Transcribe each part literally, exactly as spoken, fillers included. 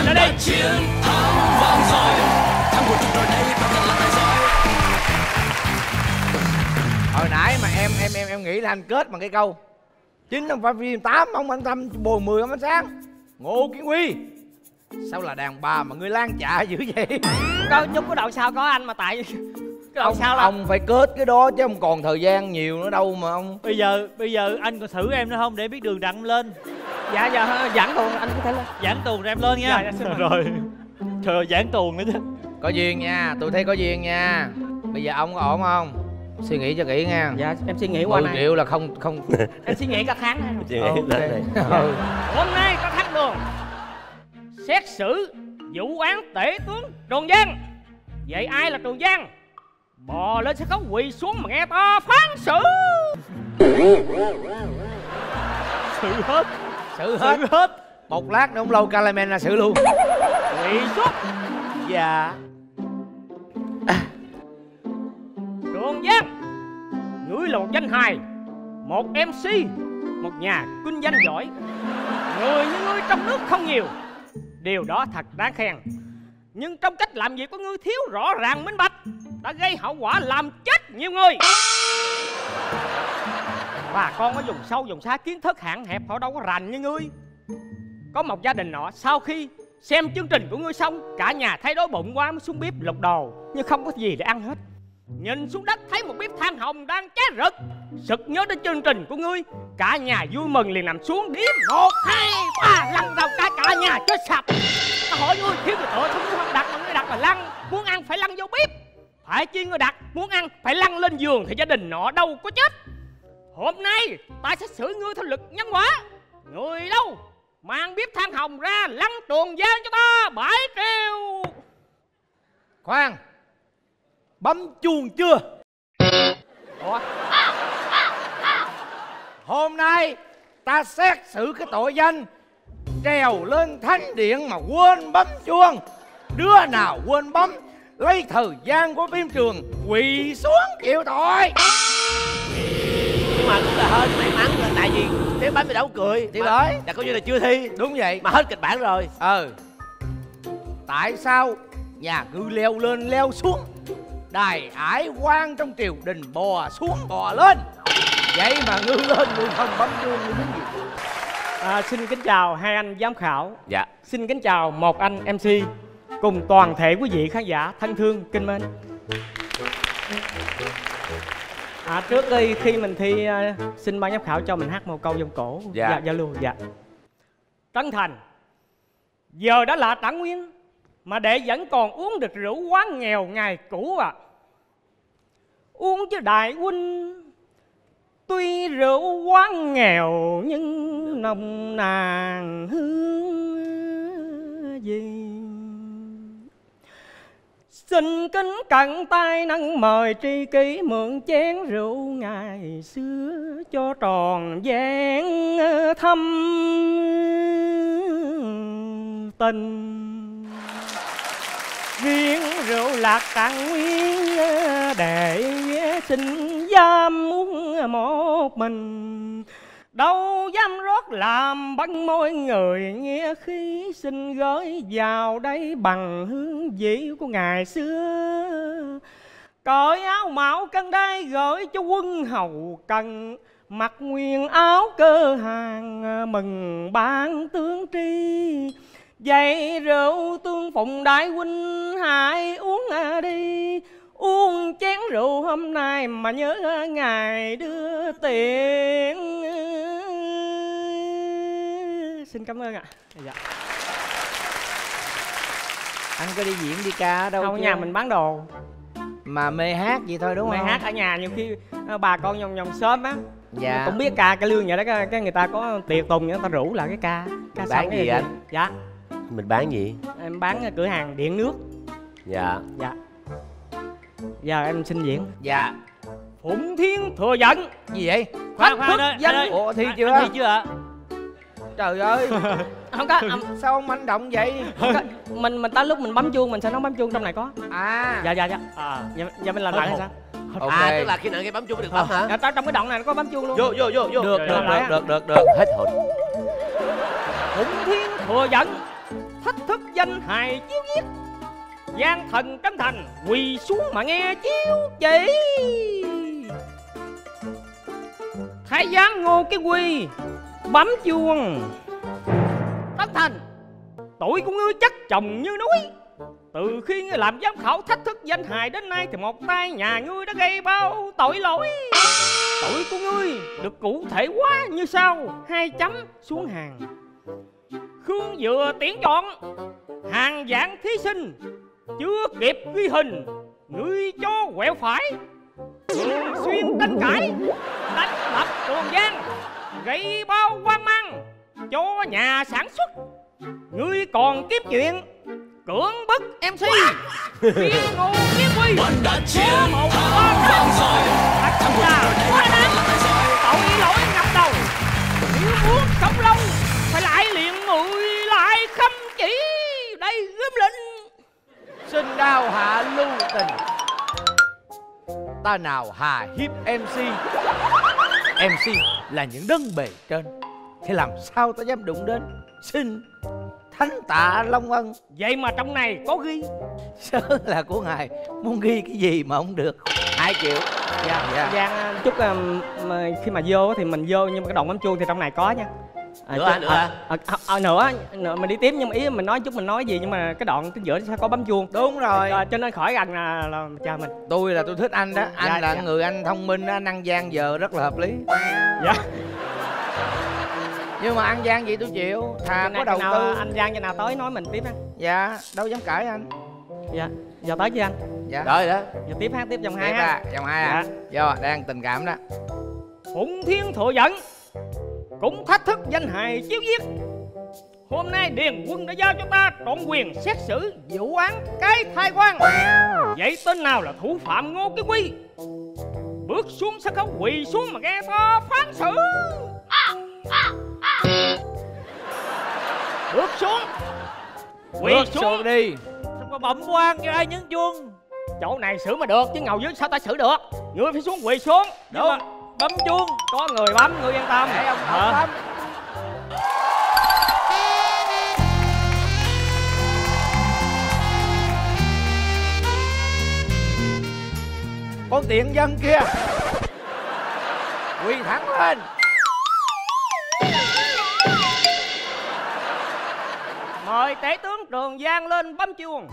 lên lại đây. Chiến thắng vang dội, thắng của chúng tôi đây có thật là tài giỏi. Hồi nãy mà em em em em nghĩ là anh kết bằng cái câu chín không phải phim, tám không phải tâm, bồ mười không ánh sáng. Ngô Kiến Huy, sao là đàn bà mà ngươi lan chạ dữ vậy? Có chút cái đoạn sau có anh mà tại cái đoạn Ông, sau là ông phải kết cái đó chứ không còn thời gian nhiều nữa đâu mà ông. Bây giờ bây giờ anh còn thử em nữa không để biết đường đặng em lên. Dạ dạ giảng tuồng anh có thể lên. Giảng tuồng rồi em lên nha. Dạ, dạ, xin lỗi. Rồi. Trời ơi, giảng tuồng nữa chứ. Có duyên nha, tôi thấy có duyên nha. Bây giờ ông có ổn không? Suy nghĩ cho kỹ nha. Dạ em suy nghĩ qua mười này. triệu là không không. Em suy nghĩ cả tháng này rồi. Suy nghĩ Ok. lên này. Ừ. Hôm nay có thắng đường xét xử vụ án tể tướng Trường Giang. Vậy ai là Trường Giang? Bò lên sân khấu quỳ xuống mà nghe ta phán xử. Xử hết. Xử hết. Xử hết. Một lát nữa không lâu Calamen là xử luôn. Quỳ xuống. Dạ. Trường Giang, ngươi là một danh hài, một em xê, một nhà kinh doanh giỏi. Người như ngươi trong nước không nhiều, điều đó thật đáng khen. Nhưng trong cách làm việc của ngươi thiếu rõ ràng minh bạch, đã gây hậu quả làm chết nhiều người. Bà con ở vùng sâu vùng xa kiến thức hạn hẹp, họ đâu có rành như ngươi. Có một gia đình nọ sau khi xem chương trình của ngươi xong, cả nhà thấy đói bụng quá mới xuống bếp lục đồ, nhưng không có gì để ăn hết. Nhìn xuống đất thấy một bếp than hồng đang cháy rực, sực nhớ đến chương trình của ngươi, cả nhà vui mừng liền nằm xuống điếm một hai ba lăn đầu cả cả nhà chết sập. Ta hỏi ngươi thiếu gì tội không, ngươi không đặt mà ngươi đặt mà lăn, muốn ăn phải lăn vô bếp. Phải chi ngươi đặt, muốn ăn phải lăn lên giường thì gia đình nọ đâu có chết. Hôm nay ta sẽ xử ngươi theo luật nhân quả. Người đâu mang bếp than hồng ra lăn Trường Giang cho ta bảy triệu. Khoan, bấm chuông chưa? Ủa? Hôm nay ta xét xử cái tội danh trèo lên thánh điện mà quên bấm chuông. Đứa nào quên bấm lấy thời gian của phim trường quỳ xuống chịu tội. Nhưng mà cũng là hơi may mắn là tại vì cái bánh mì đóng cười Thì bởi là coi như là chưa thi, đúng vậy mà hết kịch bản rồi. ờ Tại sao nhà ngư leo lên leo xuống, đài ải quan trong triều đình bò xuống bò lên, vậy mà ngư lên ngư không bấm chuông như cái gì? À, xin kính chào hai anh giám khảo. Dạ. Xin kính chào một anh em xê cùng toàn thể quý vị khán giả thân thương kính mến. À, trước đây khi mình thi uh, xin ban giám khảo cho mình hát một câu vòng cổ. Dạ. Dạ, dạ luôn. Dạ. Trấn thành, giờ đã là Trạng Nguyên mà đệ vẫn còn uống được rượu quán nghèo ngày cũ à. Uống chứ đại huynh, tuy rượu quán nghèo nhưng nồng nàn hương gì. Xin kính cận tay nâng mời tri kỷ mượn chén rượu ngày xưa cho tròn vẹn thâm tình. Riêng rượu lạc Trạng Nguyên để xin dám uống một mình, đâu dám rót làm bắn môi người nghe khí. Xin gửi vào đây bằng hương vị của ngày xưa, cởi áo mão cân đai gửi cho quân hầu cần, mặc nguyên áo cơ hàng mừng ban tướng tri. Vậy rượu tương phụng đại huynh hãy uống đi, uống chén rượu hôm nay mà nhớ ngày đưa tiền. Xin cảm ơn ạ. Dạ. Anh có đi diễn đi ca ở đâu Không, chưa? nhà mình bán đồ Mà mê hát vậy thôi đúng mày không? hát ở nhà nhiều khi à, bà con vòng vòng xóm á, Dạ. cũng biết ca cái lương vậy đó, cái, cái người ta có tiệc tùng người ta rủ lại cái ca ca Bán xong cái gì này- anh? Dạ Mình bán gì? em bán cửa hàng điện nước. Dạ. Dạ. Giờ em xin diễn. Dạ. Phụng Thiên thừa giận. Gì vậy? Khoan, Thách khoan, thức ơi, danh. anh ơi. Ủa thi Anh- chưa? anh thi chưa ạ? Trời ơi, Không có um, sao ông manh động vậy? không có. mình mình tới lúc mình bấm chuông mình sẽ nói bấm chuông trong này có. À. Dạ dạ dạ. À. Giờ, giờ mình làm lại hay sao? Ok. À, tức là khi nào cái bấm chuông mới được bấm hả? Dạ, trong trong cái đoạn này nó có bấm chuông luôn. Vô vô vô vô. Được, Rồi, được, rồi, được, rồi. được, được, được. Hết hồn. Phụng Thiên thừa giận, thách thức danh hài chiếu giết. Gian thần Trấn Thành quỳ xuống mà nghe chiếu chỉ. Thái giám Ngô Cái Quy bấm chuông. Trấn Thành, tuổi của ngươi chất chồng như núi. Từ khi ngươi làm giám khảo thách thức danh hài đến nay thì một tay nhà ngươi đã gây bao tội lỗi. Tội của ngươi được cụ thể hóa như sau: hai chấm xuống hàng. Khương vừa tuyển chọn hàng vạn thí sinh, chưa kịp ghi hình ngươi cho quẹo phải, thường xuyên tranh cãi, đánh đập Trường Giang, gây bao hoang mang cho nhà sản xuất. Ngươi còn kiếm chuyện cưỡng bức em xê khiến Ngô Cái Quy Quân đã chiến có một thắng vang dội, thật là quá đáng, tội lỗi ngập đầu. Nếu muốn sống lâu phải lại luyện mười lại khâm chỉ. Đây gươm lệnh. Xin đao hạ lưu tình, ta nào hà hiếp em xê. em xê là những đấng bề trên, thì làm sao ta dám đụng đến. Xin thánh tạ Long Ân. Vậy mà trong này có ghi Sớ là của ngài, muốn ghi cái gì mà không được. Hai triệu. Dạ, Dạ. Giang chúc um, mà khi mà vô thì mình vô, nhưng mà cái đoạn bấm chuông thì trong này có nha. À, Nữa hả? chứ- Nữa à, hả? à, à, à, nữa, nữa mình đi tiếp, nhưng mà ý mình nói chút mình nói gì, nhưng mà cái đoạn chính giữa sẽ có bấm chuông. Đúng rồi. À, cho nên khỏi gần là, là chờ mình. Tôi là tôi thích anh đó. Anh Dạ, là dạ. người anh thông minh, anh ăn gian giờ rất là hợp lý. Dạ. Nhưng mà ăn gian gì tôi chịu. Thà Chừng có nào- đầu chừng nào tư. anh Giang cho nào tới nói mình tiếp ha. Dạ, đâu dám cãi anh. Dạ, giờ tới chưa anh? Dạ. Rồi đó. Giờ tiếp hát tiếp vòng hai Tiếp ha. à, vòng hai à. Do đang tình cảm đó. Phụng Thiên Thừa Dẫn cũng thách thức danh hài chiếu giết. Hôm nay Điền Quân đã giao cho ta trọn quyền xét xử vụ án cái thai quan. Vậy tên nào là thủ phạm Ngô Cái Quy? Bước xuống sân khấu quỳ xuống mà nghe ta phán xử. Bước xuống. Quỳ Bước xuống. xuống đi. Sao mà bẩm quan cho ai nhấn chuông? Chỗ này xử mà được, chứ ngầu dưới sao ta xử được. Ngươi phải xuống quỳ xuống. Nhưng mà bấm chuông. Có người bấm, ngươi yên tâm. Để ông Hả? không bấm. Con tiện dân kia, quỳ thẳng lên. Mời tể tướng Trường Giang lên bấm chuông.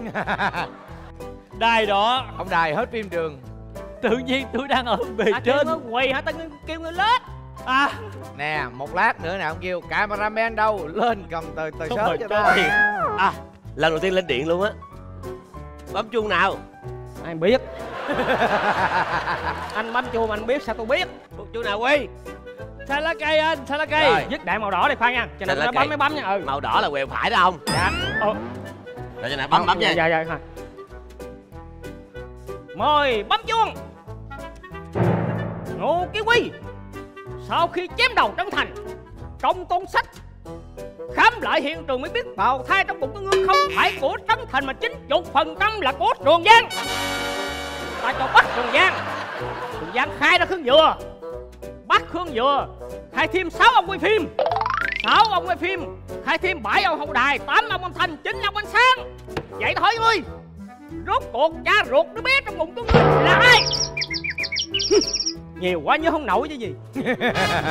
Đài đó. Ông đài hết phim trường. Tự nhiên tôi đang ở bề Ta kêu trên. ngươi quỳ hả? Ta kêu ngươi lết. À, Nè, một lát nữa nè ông kêu cameraman đâu, lên cầm tờ tờ không sớm phải cho cho ta. thiệt. À, lần đầu tiên lên điện luôn á. Bấm chuông nào. Ai biết. Anh bấm chuông anh biết sao tôi biết. Bấm chuông nào Quy? Xài lá cây anh, xài lá cây. Rồi. Dứt đại màu đỏ này khoan nha. Cho nên Xài lá nó bấm cây. mới bấm nha. Ừ. Màu đỏ là quẹo phải đó không? Dạ. Ờ. Rồi cho nè, bấm bấm nha. Dạ dạ thôi. Mời bấm chuông. Ngô Cái Quy sau khi chém đầu Trấn Thành, trong tôn sách khám lại hiện trường mới biết bào thai trong bụng của ngươi không phải của Trấn Thành mà chín chục phần trăm là của Trường Giang. Ta cho bắt Trường Giang. Trường Giang khai ra Khương Dừa, bắt Khương Dừa khai thêm sáu ông quay phim, sáu ông quay phim khai thêm bảy ông hậu đài, tám ông âm thanh, chín ông ánh sáng. Vậy thôi ngươi, rốt cuộc cha ruột đứa bé trong bụng của ngươi là ai? Nhiều quá nhớ không nổi chứ gì.